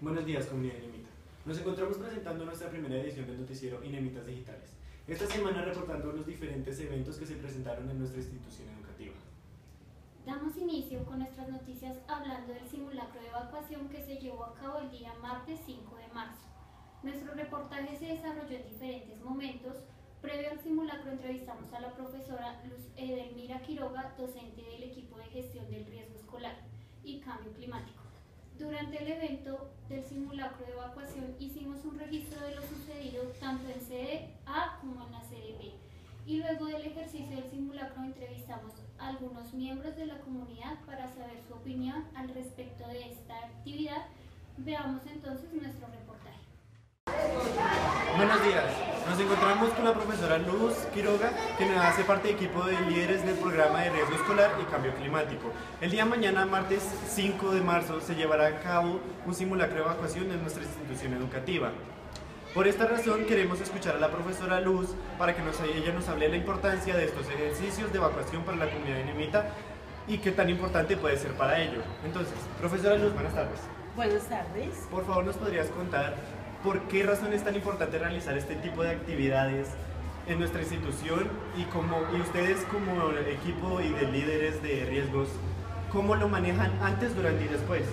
Buenos días, comunidad Inemita. Nos encontramos presentando nuestra primera edición del noticiero Inemitas Digitales. Esta semana reportando los diferentes eventos que se presentaron en nuestra institución educativa. Damos inicio con nuestras noticias hablando del simulacro de evacuación que se llevó a cabo el día martes 5 de marzo. Nuestro reportaje se desarrolló en diferentes momentos. Previo al simulacro entrevistamos a la profesora Luz Edelmira Quiroga, docente del equipo de gestión del riesgo escolar y cambio climático. Durante el evento del simulacro de evacuación hicimos un registro de lo sucedido tanto en sede A como en la sede B. Y luego del ejercicio del simulacro entrevistamos a algunos miembros de la comunidad para saber su opinión al respecto de esta actividad. Veamos entonces nuestro reportaje. Buenos días, nos encontramos con la profesora Luz Quiroga, quien hace parte del equipo de líderes del programa de riesgo escolar y cambio climático. El día de mañana, martes 5 de marzo, se llevará a cabo un simulacro de evacuación en nuestra institución educativa. Por esta razón queremos escuchar a la profesora Luz para que ella nos hable de la importancia de estos ejercicios de evacuación para la comunidad inemita y qué tan importante puede ser para ello. Entonces, profesora Luz, buenas tardes. Buenas tardes. Por favor, ¿nos podrías contar por qué razón es tan importante realizar este tipo de actividades en nuestra institución y ustedes como equipo y de líderes de riesgos, cómo lo manejan antes, durante y después?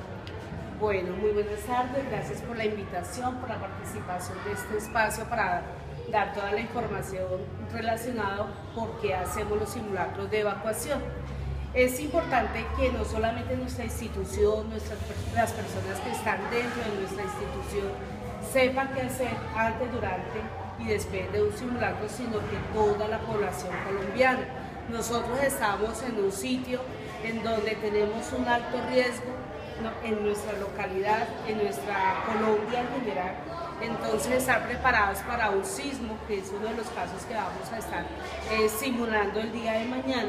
Bueno, muy buenas tardes, gracias por la invitación, por la participación de este espacio para dar toda la información relacionada por qué hacemos los simulacros de evacuación. Es importante que no solamente nuestra institución, las personas que están dentro de nuestra institución sepan qué hacer antes, durante y después de un simulacro, sino que toda la población colombiana. Nosotros estamos en un sitio en donde tenemos un alto riesgo, ¿no?, en nuestra localidad, en nuestra Colombia en general. Entonces, estar preparados para un sismo, que es uno de los casos que vamos a estar simulando el día de mañana,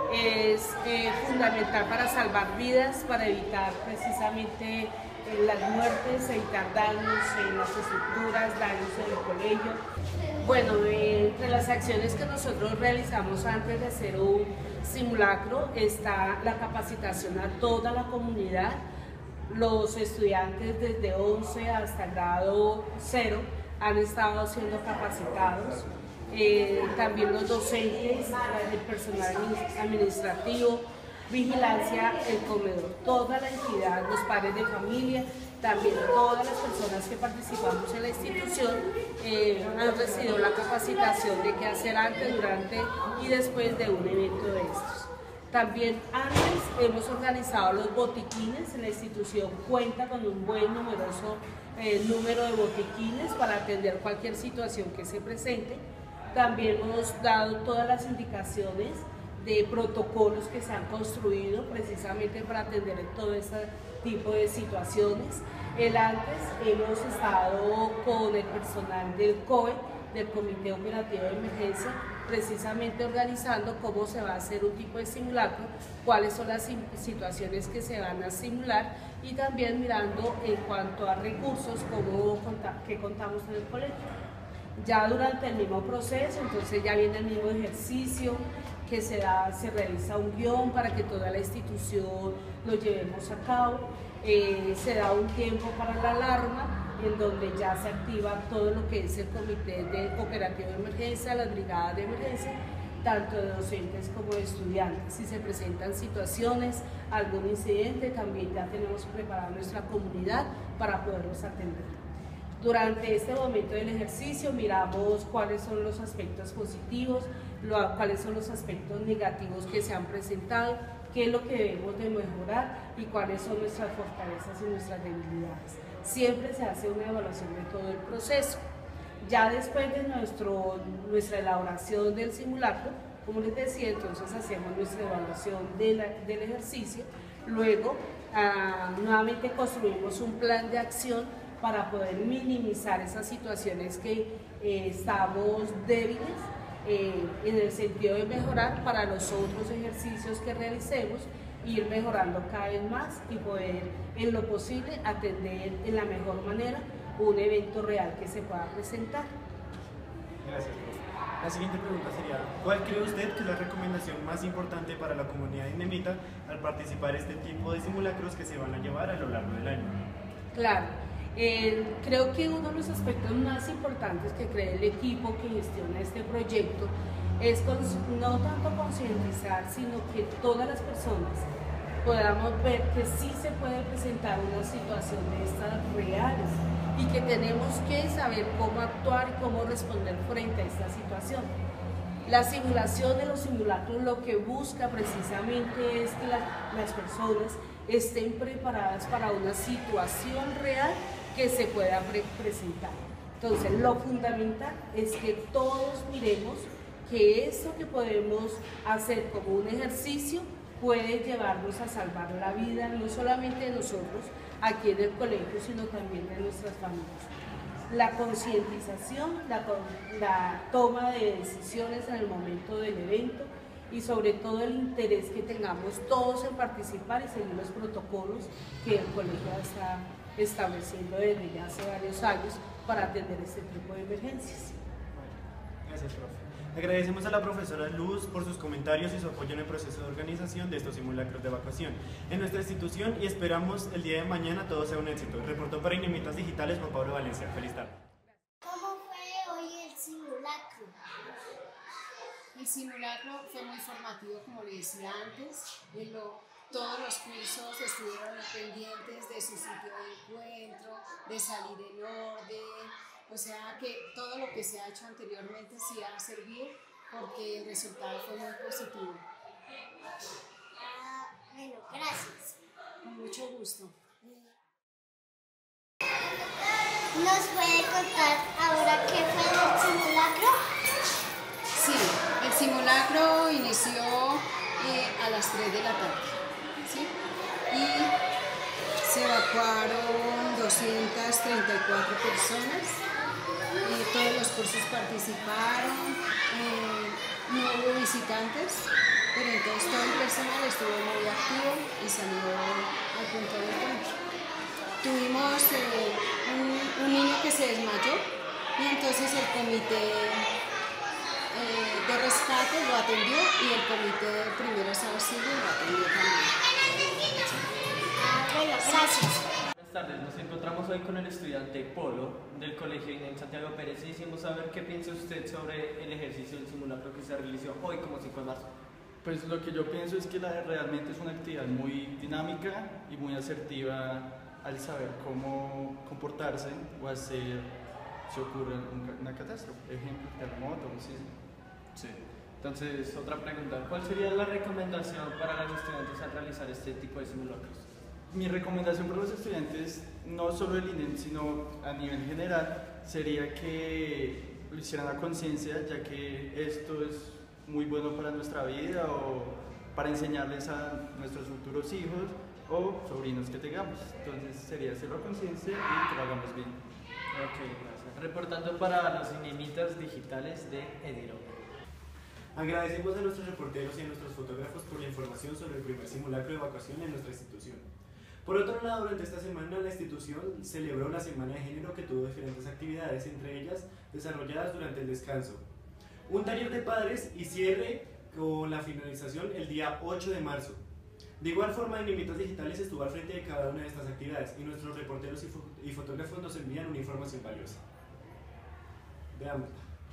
es fundamental para salvar vidas, para evitar precisamente las muertes, evitar daños en las estructuras, daños en el colegio. Bueno, entre las acciones que nosotros realizamos antes de hacer un simulacro está la capacitación a toda la comunidad. Los estudiantes desde 11 hasta el grado 0 han estado siendo capacitados. También los docentes, el personal administrativo, vigilancia, el comedor, toda la entidad, los padres de familia, también todas las personas que participamos en la institución han recibido la capacitación de qué hacer antes, durante y después de un evento de estos. También antes hemos organizado los botiquines. La institución cuenta con un buen numeroso número de botiquines para atender cualquier situación que se presente. También hemos dado todas las indicaciones de protocolos que se han construido precisamente para atender todo este tipo de situaciones. Antes hemos estado con el personal del COE, del Comité Operativo de Emergencia, precisamente organizando cómo se va a hacer un tipo de simulacro, cuáles son las situaciones que se van a simular y también mirando en cuanto a recursos que contamos en el colegio. Ya durante el mismo proceso, entonces ya viene el mismo ejercicio que se realiza un guión para que toda la institución lo llevemos a cabo, se da un tiempo para la alarma en donde ya se activa todo lo que es el comité operativo de emergencia, las brigadas de emergencia, tanto de docentes como de estudiantes. Si se presentan situaciones, algún incidente, también ya tenemos preparada nuestra comunidad para poderlos atender. Durante este momento del ejercicio miramos cuáles son los aspectos positivos, cuáles son los aspectos negativos que se han presentado, qué es lo que debemos de mejorar y cuáles son nuestras fortalezas y nuestras debilidades. Siempre se hace una evaluación de todo el proceso. Ya después de nuestra elaboración del simulacro, como les decía, entonces hacemos nuestra evaluación del ejercicio. Luego, nuevamente construimos un plan de acción para poder minimizar esas situaciones que estamos débiles, en el sentido de mejorar para los otros ejercicios que realicemos, ir mejorando cada vez más y poder en lo posible atender en la mejor manera un evento real que se pueda presentar. Gracias, profe. La siguiente pregunta sería, ¿cuál cree usted que es la recomendación más importante para la comunidad inemita al participar en este tipo de simulacros que se van a llevar a lo largo del año? Claro, creo que uno de los aspectos más importantes que cree el equipo que gestiona este proyecto es no tanto concientizar, sino que todas las personas podamos ver que sí se puede presentar una situación de estas reales y que tenemos que saber cómo actuar y cómo responder frente a esta situación. La simulación de los simulacros lo que busca precisamente es que las personas estén preparadas para una situación real que se pueda presentar. Entonces, lo fundamental es que todos miremos que eso que podemos hacer como un ejercicio puede llevarnos a salvar la vida, no solamente de nosotros aquí en el colegio, sino también de nuestras familias. La concientización, la toma de decisiones en el momento del evento y sobre todo el interés que tengamos todos en participar y seguir los protocolos que el colegio está estableciendo desde ya hace varios años para atender este tipo de emergencias. Gracias, profe. Agradecemos a la profesora Luz por sus comentarios y su apoyo en el proceso de organización de estos simulacros de evacuación en nuestra institución y esperamos el día de mañana todo sea un éxito. Reportó para Inemitas Digitales Juan Pablo Valencia. Feliz tarde. ¿Cómo fue hoy el simulacro? El simulacro fue muy formativo, como le decía antes. Todos los cursos estuvieron pendientes de su sitio de encuentro, de salir en orden. O sea que todo lo que se ha hecho anteriormente sí ha servido porque el resultado fue muy positivo. Bueno, gracias. Con mucho gusto. ¿Nos puede contar ahora qué fue el simulacro? Sí, el simulacro inició a las 3 de la tarde, ¿sí? Y se evacuaron 234 personas. Todos los cursos participaron, no hubo visitantes, pero entonces todo el personal estuvo muy activo y salió al punto de encuentro. Tuvimos un niño que se desmayó y entonces el comité de rescate lo atendió y el comité de primeros auxilios lo atendió también. Bueno, gracias. Buenas tardes, nos encontramos hoy con el estudiante Polo del Colegio INEM Santiago Pérez y hicimos saber qué piensa usted sobre el ejercicio del simulacro que se realizó hoy como 5 de marzo. Pues lo que yo pienso es que realmente es una actividad muy dinámica y muy asertiva al saber cómo comportarse o hacer si ocurre una catástrofe, ejemplo, terremoto, un sismo. Sí. Entonces, otra pregunta, ¿cuál sería la recomendación para los estudiantes al realizar este tipo de simulacros? Mi recomendación para los estudiantes, no solo del INEM, sino a nivel general, sería que lo hicieran a conciencia, ya que esto es muy bueno para nuestra vida o para enseñarles a nuestros futuros hijos o sobrinos que tengamos. Entonces sería hacerlo a conciencia y que lo hagamos bien. Ok, gracias. Reportando para los Inemitas Digitales de Ediro. Agradecemos a nuestros reporteros y a nuestros fotógrafos por la información sobre el primer simulacro de evacuación en nuestra institución. Por otro lado, durante esta semana la institución celebró la Semana de Género que tuvo diferentes actividades, entre ellas desarrolladas durante el descanso. Un taller de padres y cierre con la finalización el día 8 de marzo. De igual forma, Inemitas Digitales estuvo al frente de cada una de estas actividades y nuestros reporteros y fotógrafos nos envían una información valiosa. Veámosla.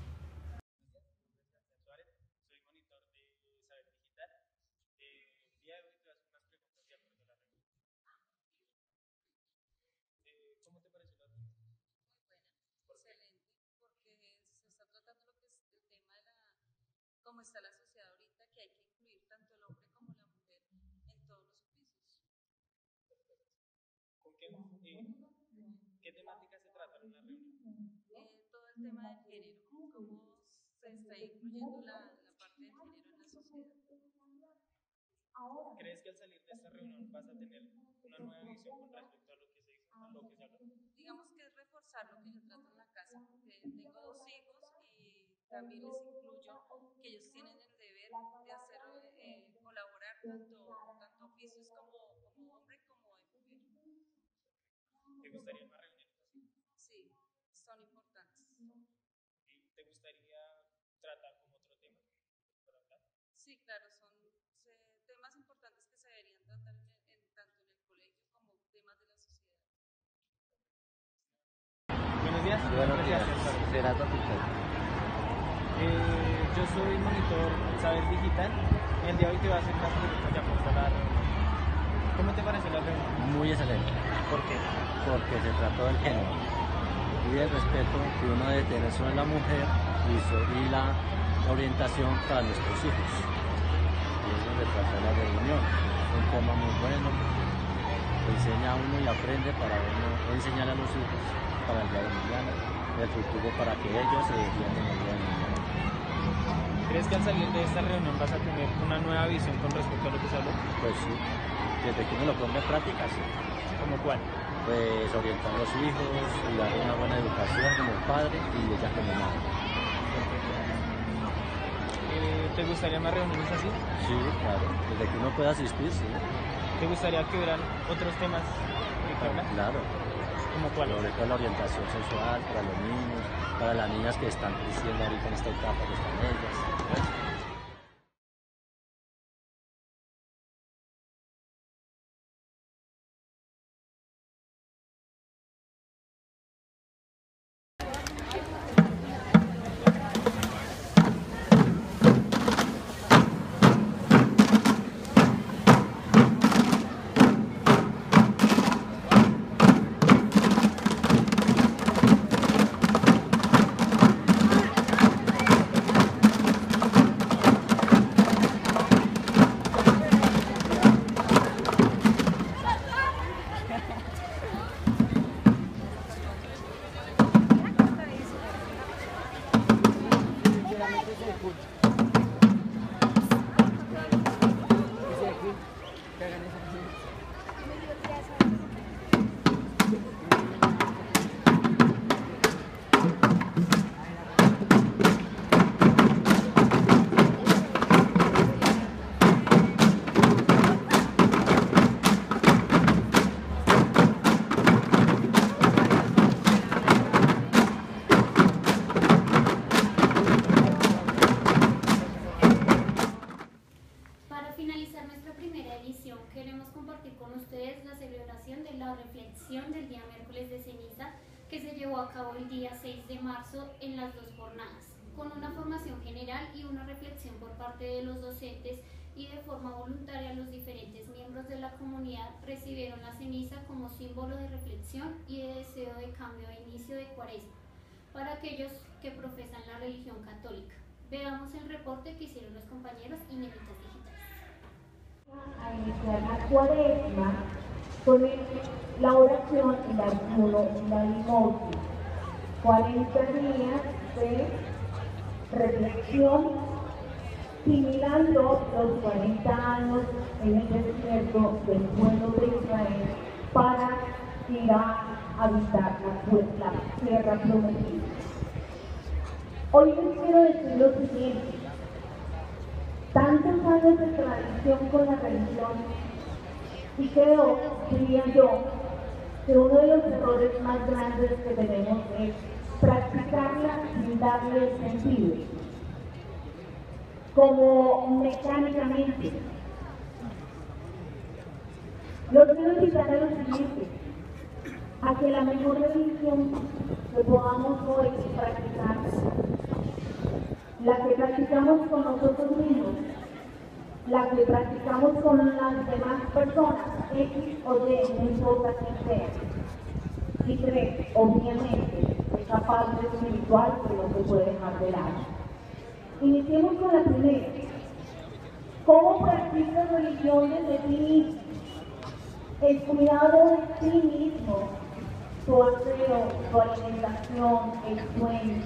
Cómo está la sociedad ahorita, que hay que incluir tanto el hombre como la mujer en todos los oficios. ¿Qué temática se trata en una reunión? Todo el tema del género, cómo se está incluyendo la parte del género en la sociedad. ¿Crees que al salir de esta reunión vas a tener una nueva visión con respecto a lo que se habló? Digamos que es reforzar lo que yo trato en la casa, porque tengo 2 hijos y también les incluyo que ellos tienen el deber de hacer colaborar tanto oficios como hombre como de mujer. ¿Te gustaría más reuniones así? Sí, son importantes. ¿Y te gustaría tratar como otro tema para hablar? Sí, claro, son temas importantes que se deberían tratar tanto en el colegio como temas de la sociedad. días. Buenos días. Gracias. Gerardo Pichetto. Yo soy monitor Saber Digital y el día de hoy te voy a hacer unas preguntas de acuerdo a la reunión. ¿Cómo te pareció la reunión? Muy excelente. ¿Por qué? Porque se trató del género y el respeto que uno debe tener sobre la mujer y la orientación para nuestros hijos. Y eso se trató la reunión. Es un tema muy bueno. Enseña a uno y aprende para uno enseñar a los hijos para el día de mañana, el futuro para que ellos se defiendan el día de mañana. ¿Crees que al salir de esta reunión vas a tener una nueva visión con respecto a lo que se habló? Pues sí, desde que uno lo ponga en práctica, sí. ¿Cómo cuál? Pues orientar a los hijos y darle una buena educación como padre y ella como madre. ¿Te gustaría más reuniones así? Sí, claro, desde que uno pueda asistir, sí. ¿Te gustaría que hubieran otros temas que hablar? Claro. ¿Cómo cuál? Sobre todo la orientación sexual para los niños, para las niñas que están creciendo ahorita en esta etapa que están ellas. Queremos compartir con ustedes la celebración de la reflexión del día miércoles de ceniza que se llevó a cabo el día 6 de marzo en las dos jornadas, con una formación general y una reflexión por parte de los docentes y de forma voluntaria los diferentes miembros de la comunidad recibieron la ceniza como símbolo de reflexión y de deseo de cambio e inicio de cuaresma para aquellos que profesan la religión católica. Veamos el reporte que hicieron los compañeros y Nevitas Digitales. A iniciar la cuaresma con la oración, el ayuno y la limosna. 40 días de reflexión, similando los 40 años en el desierto del pueblo de Israel para ir a habitar la tierra prometida. Hoy les quiero decir lo siguiente. Tantos años de tradición con la religión y creo, diría yo, que uno de los errores más grandes que tenemos es practicarla sin darle sentido, como mecánicamente. Los quiero invitar a lo siguiente, a que la mejor religión que podamos hoy practicar, la que practicamos con nosotros mismos, la que practicamos con las demás personas, X o Y, no importa quién sea. Y 3, obviamente, esa parte espiritual que no se puede dejar de lado. Iniciemos con la primera. ¿Cómo practicas religión desde ti mismo? El cuidado de ti mismo, tu aseo, tu alimentación, el sueño.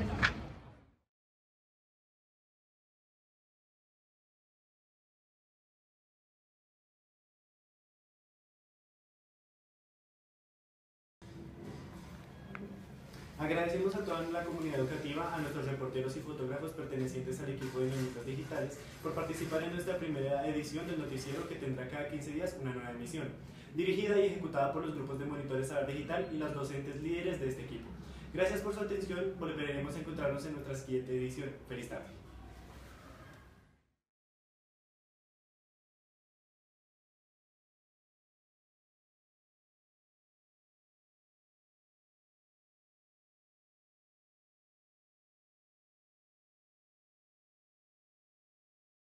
Agradecemos a toda la comunidad educativa, a nuestros reporteros y fotógrafos pertenecientes al equipo de Nevitas Digitales por participar en nuestra primera edición del noticiero que tendrá cada 15 días una nueva emisión, dirigida y ejecutada por los grupos de monitores Saber Digital y las docentes líderes de este equipo. Gracias por su atención, volveremos a encontrarnos en nuestra siguiente edición. Feliz tarde.